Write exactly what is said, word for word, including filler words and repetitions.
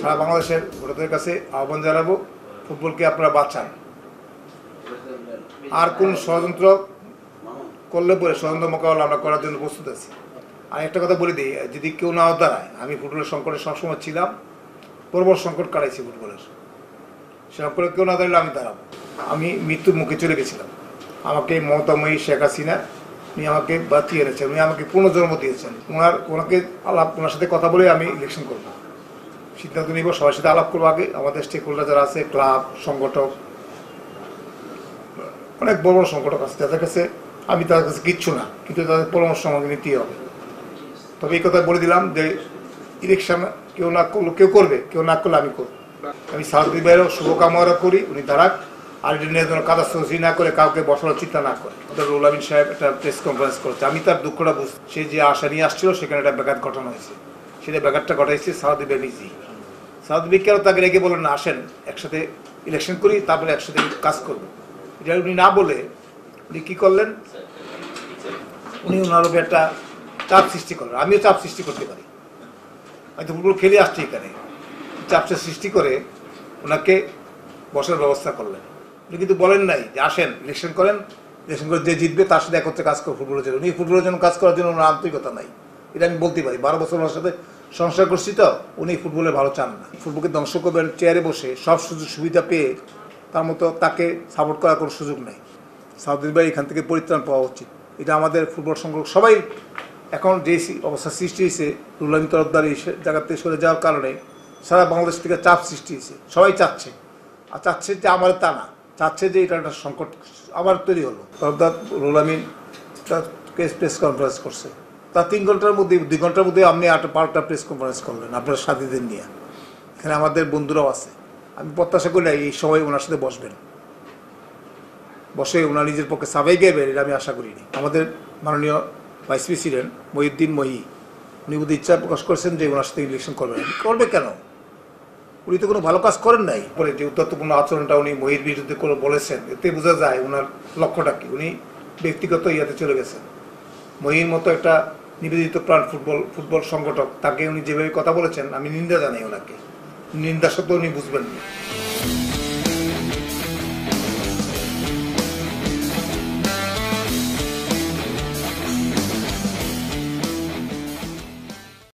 সারা বাংলাদেশের ভোটারদের কাছে আহ্বান জানাবো, ফুটবলকে আপনারা বাঁচান। আর কোন ষড়যন্ত্র করলে পরে ষড়যন্ত্র মোকাবেলা আমরা করার জন্য প্রস্তুত আছি। আর একটা কথা বলে দিই, যদি কেউ না দাঁড়ায়, আমি ফুটবলের সংকটে সবসময় ছিলাম, প্রবল সংকট কাটাইছি ফুটবলের, সেরকম করে কেউ না দাঁড়ালে আমি দাঁড়াবো। আমি মৃত্যুর মুখে চলে গেছিলাম, আমাকে মমতাময়ী শেখ হাসিনা উনি আমাকে বাঁচিয়ে এনেছেন, উনি আমাকে পুনর্জন্ম দিয়েছেন। ওনার ওনাকে আলাপ ওনার সাথে কথা বলে আমি ইলেকশন করবো, সিদ্ধান্ত নিব, সবার সাথে আলাপ করবো। আগে আমাদের স্টেক হোল্ডার যারা আছে, ক্লাব, সংগঠক, অনেক বড় বড় সংগঠক আছে, যাদের কাছে আমি তাদের কাছে কিচ্ছু না, কিন্তু তাদের পরামর্শ আমাকে নিতেই হবে। তবে এই কথা বলে দিলাম যে ইলেকশন কেউ না করলো, কেউ করবে, কেউ না করলে আমি করবো। আমি সাউদি ভাইয়েরও শুভকামনা করি, উনি দাঁড়াক, আর এটা নিয়ে যেন কাদা সৃষ্টি না করে, কাউকে বসানোর চিন্তা না করে। রুহুল আমিন সাহেব একটা প্রেস কনফারেন্স করেছে, আমি তার দুঃখটা বুঝছি। সে যে আশা নিয়ে আসছিল, সেখানে একটা ব্যাঘাত ঘটানো হয়েছে, সেটা ব্যাঘাতটা ঘটাইছে সাউদি ভাই নিজেই। সাউদি ভাই কেন তাকে রেখে বলেন না, আসেন একসাথে ইলেকশন করি, তারপরে একসাথে কাজ করবো। এটা উনি না বলে উনি কী করলেন, উনি ওনার উপরে একটা চাপ সৃষ্টি করলেন। আমিও চাপ সৃষ্টি করতে পারি, হয়তো ফুটবল খেলে আসছি এখানে, চাপটা সৃষ্টি করে ওনাকে বসার ব্যবস্থা করলেন। উনি কিন্তু বলেন নাই যে আসেন ইলেকশন করেন, ইলেকশন করে যে জিতবে তার সাথে একত্রে কাজ করে ফুটবলের জন্য। উনি ফুটবলের জন্য কাজ করার জন্য ওনার আন্তরিকতা নাই, এটা আমি বলতে পারি। বারো বছর ওনার সাথে সংসার করছি, তো উনি ফুটবলে ভালো চান না। ফুটবলকে ধ্বংস করবেন চেয়ারে বসে, সব সুযোগ সুবিধা পেয়ে, তার মতো তাকে সাপোর্ট করার কোনো সুযোগ নেই। সাউদি ভাই এখান থেকে পরিত্রাণ পাওয়া উচিত। এটা আমাদের ফুটবল সংগঠন সবাই এখন যে অবস্থা সৃষ্টি হয়েছে, রুহুল আমিন তরফদার এই জায়গা থেকে সরে যাওয়ার কারণে সারা বাংলাদেশ থেকে চাপ সৃষ্টি হয়েছে। সবাই চাচ্ছে, আর চাচ্ছে যে আমার তা না, চাচ্ছে যে এটা একটা সংকট আবার তৈরি হলো। তরফদার রুহুল আমিন প্রেস কনফারেন্স করছে, তার তিন ঘন্টার মধ্যে দুই ঘন্টার মধ্যে আপনি আট পাল্টা প্রেস কনফারেন্স করলেন আপনার সাথীদের নিয়ে। এখানে আমাদের বন্ধুরাও আছে, আমি প্রত্যাশা করি এই সময় ওনার সাথে বসবেন, বসে ওনার নিজের পক্ষে সাবাই গাইবেন, এটা আমি আশা করিনি। আমাদের মাননীয় ভাইস প্রেসিডেন্ট মহিউদ্দিন মহি, উনি বোধহয় ইচ্ছা প্রকাশ করেছেন যে ওনার সাথে ইলেকশন করবেন। করবে কেন? উনি তো কোনো ভালো কাজ করেন নাই। পরে যে উদ্ধত্তপূর্ণ আচরণটা উনি মহির বিরুদ্ধে করে বলেছেন, এতে বোঝা যায় ওনার লক্ষ্যটা কি। উনি ব্যক্তিগত ইয়াতে চলে গেছেন। মহির মতো একটা নিবেদিত প্রাণ ফুটবল ফুটবল সংগঠক, তাকে উনি যেভাবে কথা বলেছেন, আমি নিন্দা জানাই ওনাকে। নিন্দা সত্ত্বেও উনি বুঝবেন না।